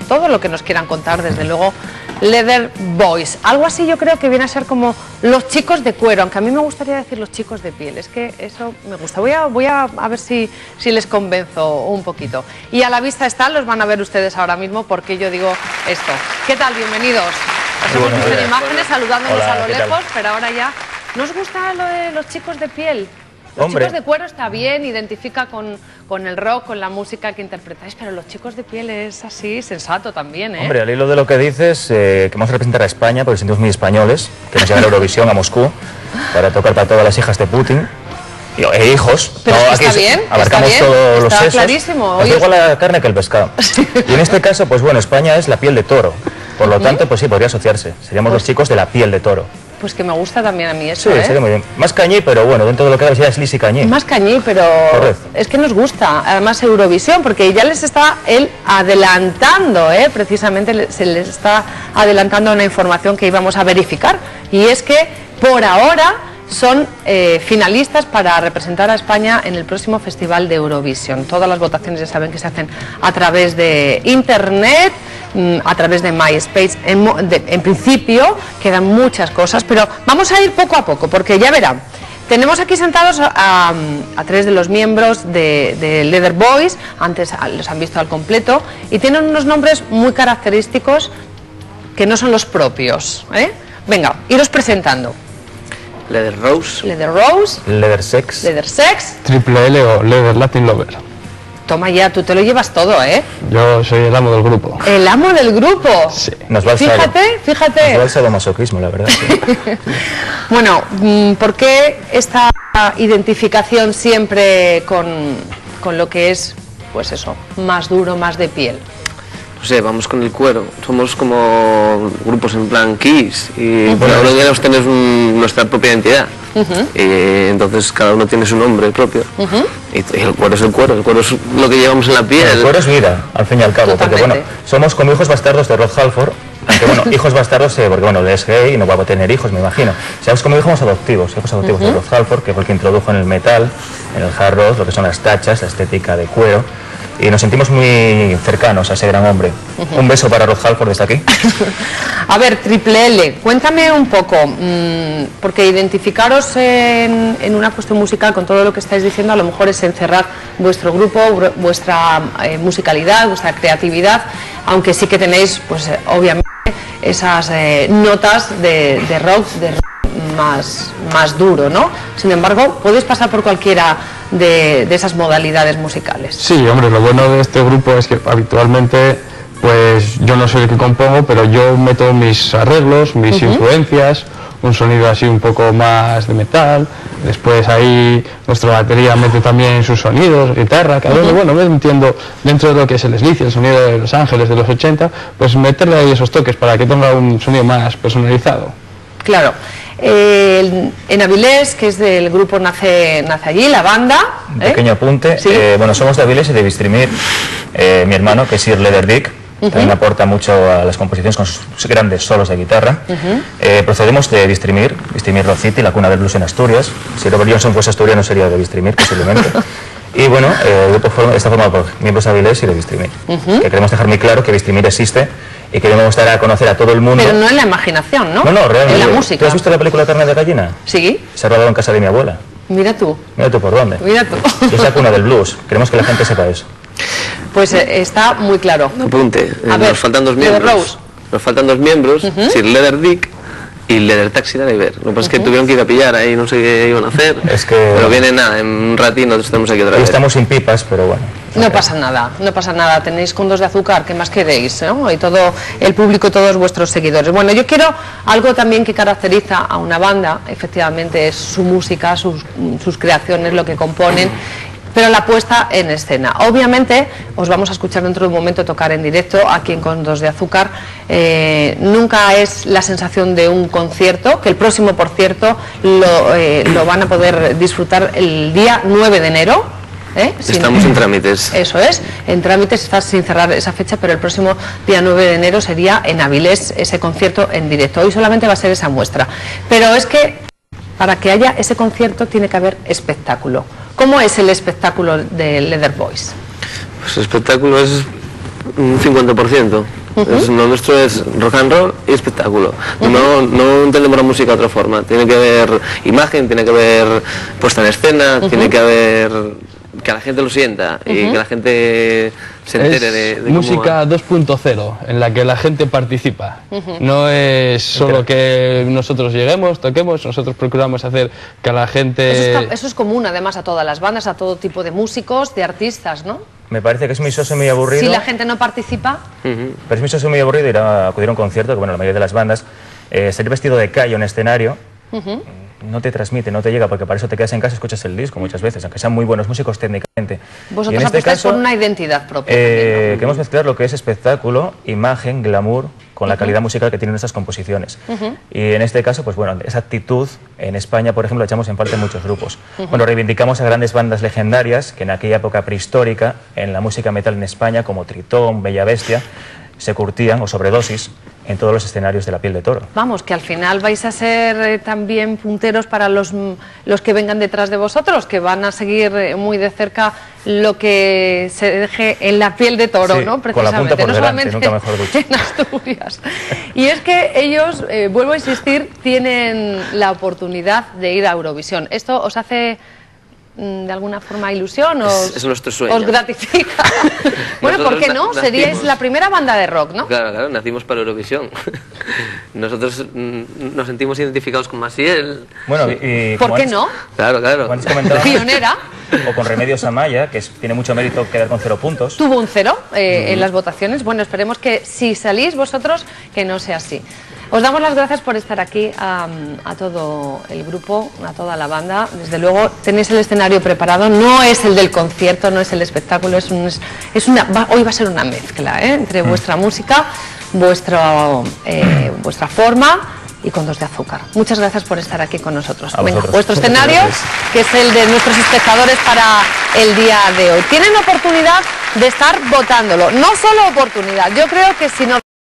todo lo que nos quieran contar, desde luego, Leather Boys. Algo así yo creo que viene a ser como los chicos de cuero, aunque a mí me gustaría decir los chicos de piel, es que eso me gusta. Voy a ver si les convenzo un poquito. Y a la vista están, los van a ver ustedes ahora mismo, porque yo digo esto. ¿Qué tal? Bienvenidos. Os hemos visto en imágenes saludándonos a lo lejos, pero ahora ya... ¿Nos gusta lo de los chicos de piel? Los chicos de cuero está bien, identifica con el rock, con la música que interpretáis, pero los chicos de piel es así, sensato también, ¿eh? Hombre, al hilo de lo que dices, que vamos a representar a España, porque sentimos muy españoles, que nos llevan a Eurovisión, a Moscú, para tocar para todas las hijas de Putin. E hijos. Pero no, aquí está bien, abarcamos está bien, todos los está sesos. clarísimo. Es igual la carne que el pescado. Y en este caso, pues bueno, España es la piel de toro. Por lo tanto, pues sí, podría asociarse. Seríamos los chicos de la piel de toro. Pues que me gusta también a mí eso, Sí, sería muy bien. Más cañí, pero bueno, dentro de lo que cabe sería Slissi cañí. Más cañí, pero es que nos gusta. Además Eurovisión, porque ya les está él adelantando, precisamente se les está adelantando una información que íbamos a verificar. Y es que por ahora son finalistas para representar a España en el próximo Festival de Eurovisión. Todas las votaciones ya saben que se hacen a través de Internet, a través de MySpace. En principio quedan muchas cosas, pero vamos a ir poco a poco, porque ya verán. Tenemos aquí sentados a tres de los miembros de Leather Boys, antes los han visto al completo, y tienen unos nombres muy característicos que no son los propios. Venga, iros presentando. Leather Rose. Leather Rose. Leather Sex. Leather Sex. Triple L o Leather Latin Lover. Toma ya, tú te lo llevas todo, ¿eh? Yo soy el amo del grupo. ¿El amo del grupo? Sí. Nos va Fíjate. Nos va el sadomasoquismo, la verdad. Sí. Bueno, ¿por qué esta identificación siempre con lo que es, pues eso, más duro, más de piel? No sé, vamos con el cuero. Somos como grupos en plan Kiss y cada uno de ellos tenemos nuestra propia identidad. Y entonces cada uno tiene su nombre propio. Y el cuero es el cuero es lo que llevamos en la piel. Bueno, el cuero es vida, al fin y al cabo. Totalmente. Porque bueno, somos como hijos bastardos de Rod Halford. Aunque bueno, hijos bastardos, porque bueno, él es gay y no va a tener hijos, me imagino. Seamos como hijos adoptivos de Rod Halford, que fue el que introdujo en el metal, en el hard rock, lo que son las tachas, la estética de cuero. Y nos sentimos muy cercanos a ese gran hombre. Un beso para Rod Halford desde aquí. A ver, Triple L, cuéntame un poco, porque identificaros en una cuestión musical con todo lo que estáis diciendo, a lo mejor es encerrar vuestro grupo, vuestra musicalidad, vuestra creatividad, aunque sí que tenéis, pues obviamente, esas notas de rock más duro, ¿no? Sin embargo, podéis pasar por cualquiera de esas modalidades musicales. Sí, hombre, lo bueno de este grupo es que habitualmente, pues yo no soy el que compongo, pero yo meto mis arreglos, mis influencias, un sonido así un poco más de metal, después ahí nuestra batería mete también sus sonidos, guitarra, cada uno, bueno, metiendo dentro de lo que es el Slissi, el sonido de Los Ángeles de los 80, pues meterle ahí esos toques para que tenga un sonido más personalizado. Claro. En Avilés, que es del grupo Nace Allí, la banda. Un pequeño apunte. ¿Sí? Bueno, somos de Avilés y de Bistrimir. Mi hermano, que es Sir Leather Dick, también aporta mucho a las composiciones con sus grandes solos de guitarra. Procedemos de Bistrimir, Rock City, la cuna del blues en Asturias. Si Robert Johnson fuese asturiano sería de Bistrimir, posiblemente. Y bueno, el grupo está formado por miembros de Avilés y de Bistrimir. Que queremos dejar muy claro que Bistrimir existe y queremos dar a conocer a todo el mundo. Pero no en la imaginación, ¿no? No, realmente. En la música. ¿Tú has visto la película Carne de Gallina? Sí. Se ha rodado en casa de mi abuela. Mira tú. Mira tú por dónde. Mira tú. Es la cuna del blues. Queremos que la gente sepa eso. Pues está muy claro. Apunte. Nos faltan dos miembros. Nos faltan dos miembros, Sir Leather Dick y Leather Taxi Driver. Lo que pasa es que tuvieron que ir a pillar ahí, no sé qué iban a hacer. Es que... Pero viene nada, en un ratito nosotros estamos aquí otra vez. Estamos sin pipas, pero bueno. No pasa nada, no pasa nada. Tenéis condos de azúcar, ¿qué más queréis? ¿No? Y todo el público, todos vuestros seguidores. Bueno, yo quiero algo también que caracteriza a una banda, efectivamente, es su música, sus creaciones, lo que componen, pero la puesta en escena. Obviamente, os vamos a escuchar dentro de un momento tocar en directo aquí en Condos de Azúcar. Nunca es la sensación de un concierto, que el próximo, por cierto, lo van a poder disfrutar el día 9 de enero. Estamos en trámites. Eso es, en trámites, está sin cerrar esa fecha, pero el próximo día 9 de enero sería en Avilés ese concierto en directo. Hoy solamente va a ser esa muestra. Pero es que para que haya ese concierto tiene que haber espectáculo. ¿Cómo es el espectáculo de Leather Boys? Pues el espectáculo es Un 50%. Lo nuestro es rock and roll y espectáculo. No entendemos la música de otra forma. Tiene que haber imagen, tiene que haber puesta en escena, tiene que haber que la gente lo sienta y que la gente se entere de música 2.0 en la que la gente participa. No es solo que nosotros lleguemos, toquemos, nosotros procuramos hacer que la gente... Eso es común además a todas las bandas, a todo tipo de músicos, de artistas, ¿no? Me parece que es muy soso y muy aburrido. Si la gente no participa... Pero es muy soso y muy aburrido ir a acudir a un concierto, que bueno, la mayoría de las bandas, ser vestido de callo en escenario, no te transmite, no te llega, porque para eso te quedas en casa y escuchas el disco muchas veces, aunque sean muy buenos músicos técnicamente. Vosotros apostáis por una identidad propia. También, ¿no? Queremos mezclar lo que es espectáculo, imagen, glamour, con la calidad musical que tienen nuestras composiciones. Y en este caso, pues bueno, esa actitud en España, por ejemplo, la echamos en parte en muchos grupos. Bueno, reivindicamos a grandes bandas legendarias que en aquella época prehistórica, en la música metal en España, como Tritón, Bella Bestia, se curtían, o sobredosis, en todos los escenarios de La Piel de Toro. Vamos, que al final vais a ser también punteros para los que vengan detrás de vosotros, que van a seguir muy de cerca lo que se deje en La Piel de Toro, sí, ¿no? Precisamente, con la punta por no delante, solamente nunca mejor dicho. En Asturias. Y es que ellos, vuelvo a insistir, tienen la oportunidad de ir a Eurovisión. ¿Esto os hace de alguna forma ilusión? Es nuestro sueño. ¿Os gratifica? Bueno, ¿por qué no? Seríais la primera banda de rock, ¿no? Claro, nacimos para Eurovisión. Nosotros nos sentimos identificados con Maciel. Bueno, y ¿por qué no? Claro. Pionera. O con Remedios Amaya, que tiene mucho mérito quedar con 0 puntos. Tuvo un 0 en las votaciones. Bueno, esperemos que si salís vosotros, que no sea así. Os damos las gracias por estar aquí, a todo el grupo, a toda la banda. Desde luego tenéis el escenario preparado, no es el del concierto, no es el espectáculo, hoy va a ser una mezcla entre vuestra música, vuestra forma y con Dos de Azúcar. Muchas gracias por estar aquí con nosotros. Venga, vuestro escenario, que es el de nuestros espectadores para el día de hoy. Tienen oportunidad de estar votándolo, no solo oportunidad, yo creo que si no...